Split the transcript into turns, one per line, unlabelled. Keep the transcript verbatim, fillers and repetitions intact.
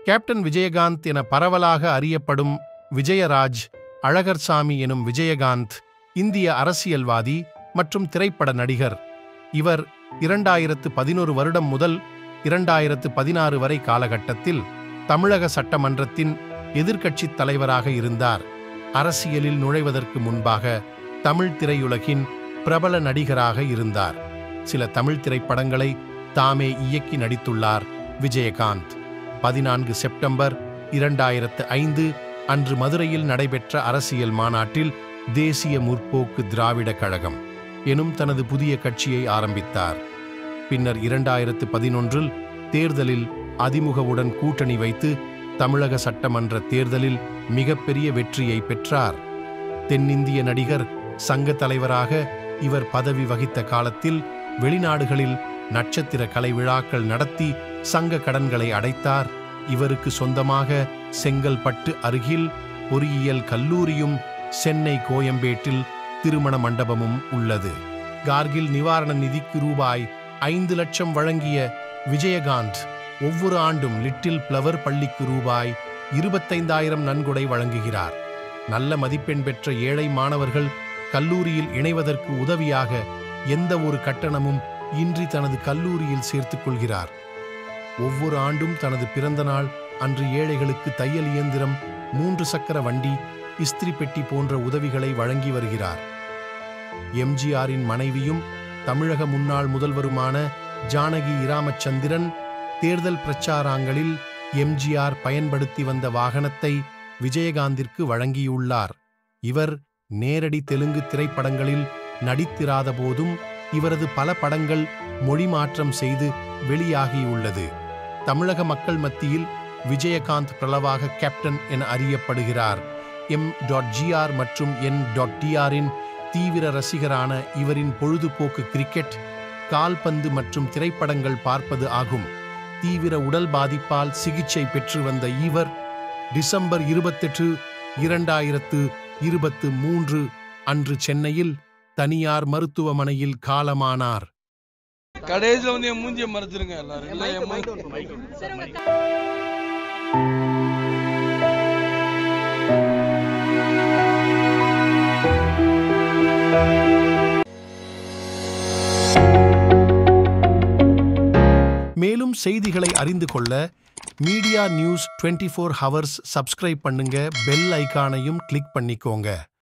Captain Vijayakanth என பரவலாக அறியப்படும் விஜயராஜ் அழகர்சாமி எனும் விஜயகாந்த் இந்திய அரசியல்வாதி மற்றும் திரைப்பட நடிகர். இவர் இரண்டாயிரத்து பதினொரு வருடம் முதல் இரண்டாயிரத்து பதினாறு வரை காலகட்டத்தில் தமிழக சட்டமன்றத்தின் எதிர்க்கட்சித் தலைவராக இருந்தார். அரசியலில் நுழைவதற்கு முன்பாக தமிழ் திரையுலகின் பிரபல நடிகராக இருந்தார். சில தமிழ் திரைப்படங்களை தாமே இயக்கி நடித்துள்ளார் விஜயகாந்த். பதினான்கு செப்டம்பர் இரண்டாயிரத்து ஐந்து அன்று மதுரையில் நடைபெற்ற அரசியல் மாநாட்டில் தேசிய முற்போக்கு திராவிட கழகம் எனும் தனது புதிய கட்சியை ஆரம்பித்தார். பின்னர் இரண்டாயிரத்து பதினொன்றில் தேர்தலில் அதிமுகவுடன் கூட்டணி வைத்து தமிழக சட்டமன்ற தேர்தலில் மிகப்பெரிய வெற்றியை பெற்றார். தென்னிந்திய நடிகர் சங்க தலைவராக இவர் பதவி வகித்த காலத்தில் வெளிநாடுகளில் நட்சத்திர கலை விழாக்கள் நடத்தி சங்க கடன்களை அடைத்தார். இவருக்கு சொந்தமாக செங்கல்பட்டு அருகில் பொறியியல் கல்லூரியும் சென்னை கோயம்பேட்டில் திருமண மண்டபமும் உள்ளது. கார்கில் நிவாரண நிதிக்கு ரூபாய் ஐந்து லட்சம் வழங்கிய விஜயகாந்த் ஒவ்வொரு ஆண்டும் லிட்டில் பிளவர் பள்ளிக்கு ரூபாய் இருபத்தைந்தாயிரம் நன்கொடை வழங்குகிறார். நல்ல மதிப்பெண் பெற்ற ஏழை மாணவர்கள் கல்லூரியில் இணைவதற்கு உதவியாக எந்த ஒரு கட்டணமும் இன்றி தனது கல்லூரியில் சேர்த்துக் கொள்கிறார். ஒவ்வொரு ஆண்டும் தனது பிறந்த நாள் அன்று ஏழைகளுக்கு தையல் இயந்திரம், மூன்று சக்கர வண்டி, இஸ்திரி பெட்டி போன்ற உதவிகளை வழங்கி வருகிறார். எம்ஜிஆரின் மனைவியும் தமிழக முன்னாள் முதல்வருமான ஜானகி இராமச்சந்திரன் தேர்தல் பிரச்சாரங்களில் எம்ஜிஆர் பயன்படுத்தி வந்த வாகனத்தை விஜயகாந்திற்கு வழங்கியுள்ளார். இவர் நேரடி தெலுங்கு திரைப்படங்களில் நடித்திராத போதும் இவரது பல படங்கள் மொழி மாற்றம் செய்து வெளியாகியுள்ளது. தமிழக மக்கள் மத்தியில் விஜயகாந்த் பிரபலமாக கேப்டன் என அறியப்படுகிறார். எம் ஜி ஆர் மற்றும் என் டி ஆரின் தீவிர ரசிகரான இவரின் பொழுதுபோக்கு கிரிக்கெட், கால்பந்து மற்றும் திரைப்படங்கள் பார்ப்பது ஆகும். தீவிர உடல் பாதிப்பால் சிகிச்சை பெற்று வந்த இவர் டிசம்பர் இருபத்தெட்டு இரண்டாயிரத்து இருபத்து மூன்று அன்று சென்னையில் தனியார் மருத்துவமனையில் காலமானார்.
கடைசியில் வந்து என் மூஞ்சியை மறைச்சிருங்க எல்லாரும்.
மேலும் செய்திகளை அறிந்து கொள்ள media news twenty four hours subscribe பண்ணுங்க. பெல் ஐகானையும் கிளிக் பண்ணிக்கோங்க.